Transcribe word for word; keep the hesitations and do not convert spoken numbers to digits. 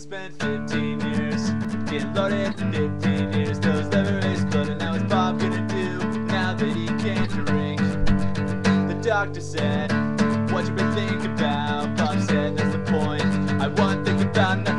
spent fifteen years getting loaded for fifteen years. Those never exploded. Now what's Bob gonna do now that he can't drink? The doctor said, what you been thinking about? Bob said, that's the point. I want to think about